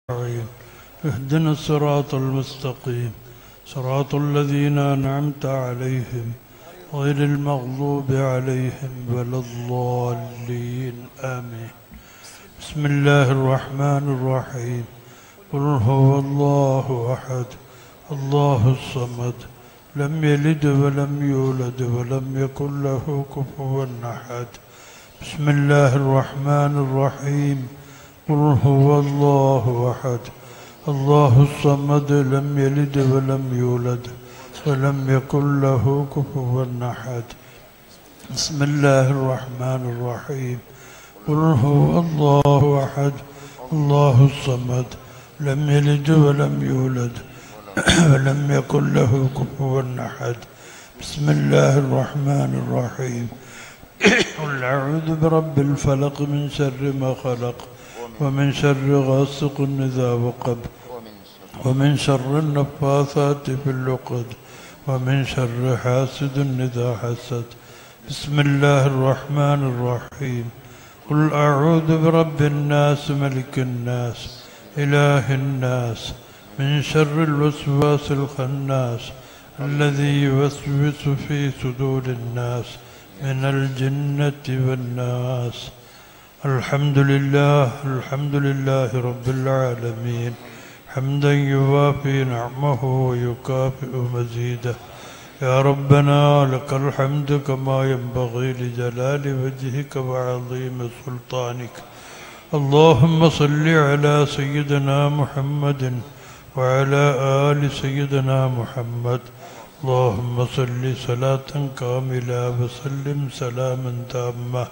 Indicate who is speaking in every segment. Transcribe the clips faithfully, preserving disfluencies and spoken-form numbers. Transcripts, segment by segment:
Speaker 1: اهدنا الصراط المستقيم صراط الذين أنعمت عليهم غير المغضوب عليهم ولا الضالين آمين. بسم الله الرحمن الرحيم. قل هو الله أحد الله الصمد لم يلد ولم يولد ولم يكن له كفوا أحد. بسم الله الرحمن الرحيم. قل هو الله أحد الله الصمد لم يلد ولم يولد ولم يكن له كفوا أحد. بسم الله الرحمن الرحيم. قل هو الله أحد الله الصمد لم يلد ولم يولد ولم يكن له كفوا أحد. بسم الله الرحمن الرحيم. قل أعوذ برب الفلق من شر ما خلق ومن شر غاسق إذا وقب ومن شر النفاثات في العقد ومن شر حاسد إذا حسد. بسم الله الرحمن الرحيم. قل أعوذ برب الناس ملك الناس إله الناس من شر الوسواس الخناس الذي يوسوس في صدور الناس من الجنة والناس. الحمد لله الحمد لله رب العالمين حمدا يوافي نعمه ويكافئ مزيده. يا ربنا لك الحمد كما ينبغي لجلال وجهك وعظيم سلطانك. اللهم صل على سيدنا محمد وعلى آل سيدنا محمد. اللهم صل صلاة كاملة وسلم سلاما تاما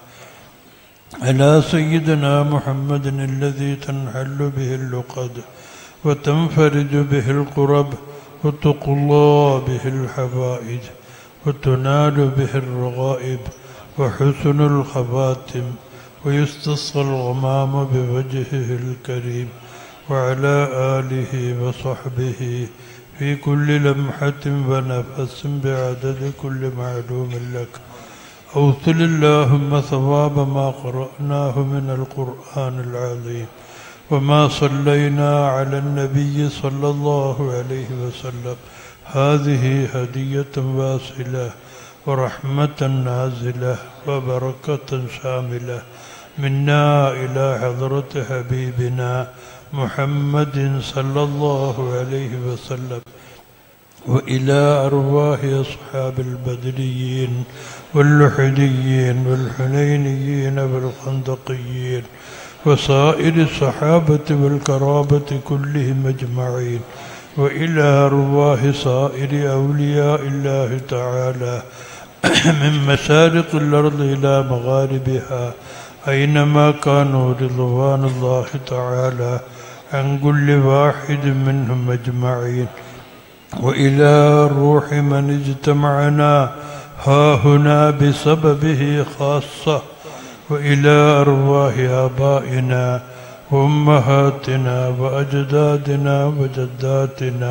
Speaker 1: على سيدنا محمد الذي تنحل به اللقد وتنفرج به القرب وتقضى به الحوائج وتنال به الرغائب وحسن الخواتم ويستسقى الغمام بوجهه الكريم وعلى آله وصحبه في كل لمحة ونفس بعدد كل معلوم لك. أوصل اللهم ثواب ما قرأناه من القرآن العظيم وما صلينا على النبي صلى الله عليه وسلم. هذه هدية واصلة ورحمة نازلة وبركة شاملة منا إلى حضرة حبيبنا محمد صلى الله عليه وسلم وإلى أرواح أصحاب البدريين واللحديين والحنينيين والخندقيين وسائر الصحابة والكرامة كلهم أجمعين وإلى أرواح سائر أولياء الله تعالى من مشارق الأرض إلى مغاربها أينما كانوا رضوان الله تعالى عن كل واحد منهم أجمعين. وإلى روح من اجتمعنا ها هنا بسببه خاصة وإلى أرواح آبائنا وأمهاتنا وأجدادنا وجداتنا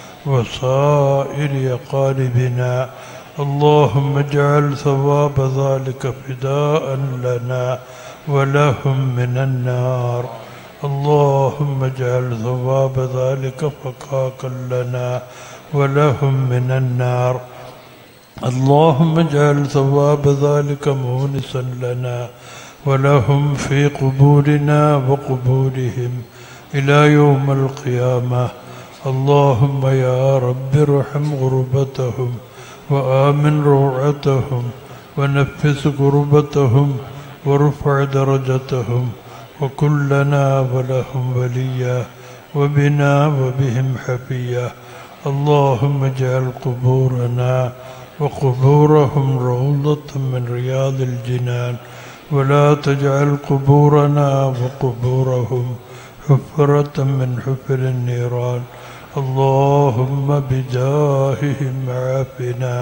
Speaker 1: وصائر أقاربنا. اللهم اجعل ثواب ذلك فداء لنا ولهم من النار. اللهم اجعل ثواب ذلك فكاكا لنا ولهم من النار. اللهم اجعل ثواب ذلك مونسا لنا ولهم في قبورنا وقبورهم إلى يوم القيامة. اللهم يا رب ارحم غربتهم وآمن روعتهم ونفس كربتهم وارفع درجتهم وكلنا ولهم وليا وبنا وبهم حفيا. اللهم اجعل قبورنا وقبورهم روضة من رياض الجنان ولا تجعل قبورنا وقبورهم حفرة من حفر النيران. اللهم بجاههم عافنا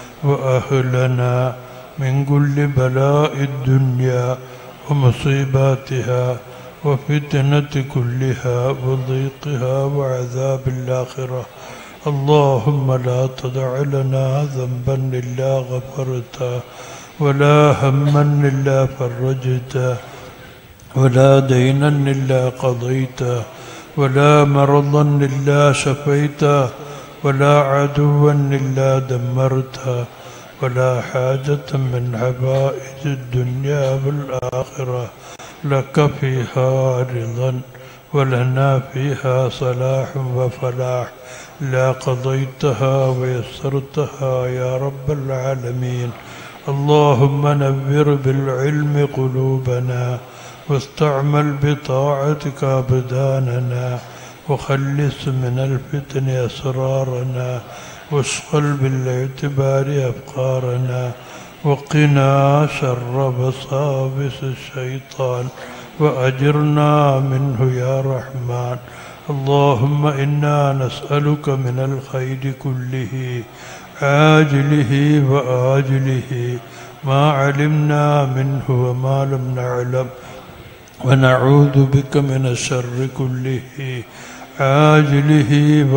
Speaker 1: وأهلنا من كل بلاء الدنيا ومصيباتها وفتنة كلها وضيقها وعذاب الآخرة. اللهم لا تدع لنا ذنبا إلا غفرته ولا هما إلا فرجته ولا دينا إلا قضيته ولا مرضا إلا شفيته ولا عدوا إلا دمرته ولا حاجة من حوائج الدنيا والآخرة لك فيها رضا ولنا فيها صلاح وفلاح لا قضيتها ويسرتها يا رب العالمين. اللهم نور بالعلم قلوبنا واستعمل بطاعتك أبداننا وخلص من الفتن أسرارنا واشغل بالاعتبار أفكارنا وقنا شر وساوس الشيطان وأجرنا منه يا رحمن. اللهم إنا نسألك من الخير كله عاجله وآجله ما علمنا منه وما لم نعلم ونعوذ بك من الشر كله عاجله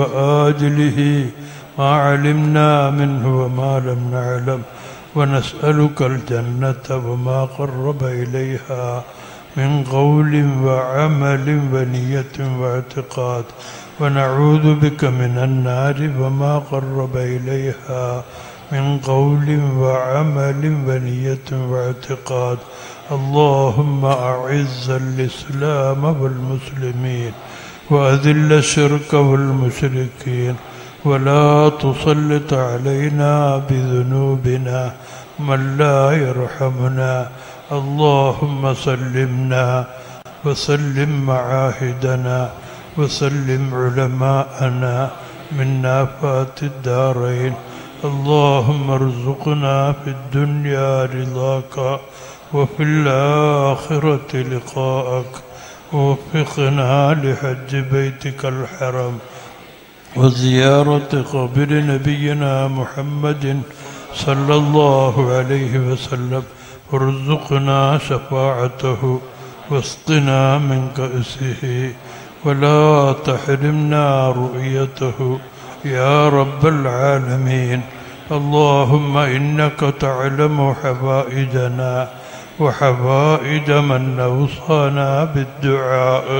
Speaker 1: وآجله ما علمنا منه وما لم نعلم ونسألك الجنة وما قرب إليها من قول وعمل ونية واعتقاد ونعوذ بك من النار وما قرب إليها من قول وعمل ونية واعتقاد. اللهم أعز الإسلام والمسلمين وأذل الشرك والمشركين ولا تسلط علينا بذنوبنا من لا يرحمنا. اللهم سلمنا وسلم معاهدنا وسلم علماءنا من آفات الدارين. اللهم ارزقنا في الدنيا رضاك وفي الآخرة لقاءك ووفقنا لحج بيتك الحرم وزيارة قبر نبينا محمد صلى الله عليه وسلم وارزقنا شفاعته واسقنا من كأسه ولا تحرمنا رؤيته يا رب العالمين. اللهم إنك تعلم حوائجنا وحوائج من أوصانا بالدعاء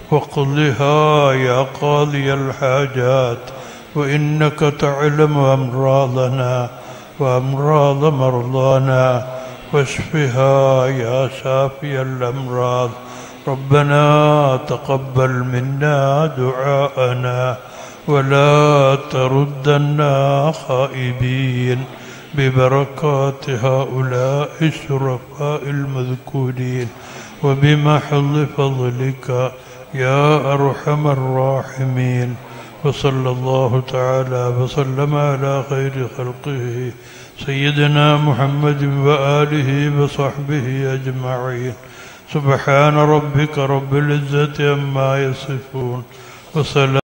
Speaker 1: فاقضها يا قاضي الحاجات وإنك تعلم أمراضنا وأمراض مرضانا واشفها يا شافي الأمراض. ربنا تقبل منا دعاءنا ولا تردنا خائبين ببركات هؤلاء الشرفاء المذكورين وبمحض فضلك يا أرحم الراحمين. وصلى الله تعالى وسلم على خير خلقه سيدنا محمد وآله وصحبه أجمعين. سبحان ربك رب العزة عما يصفون وسلام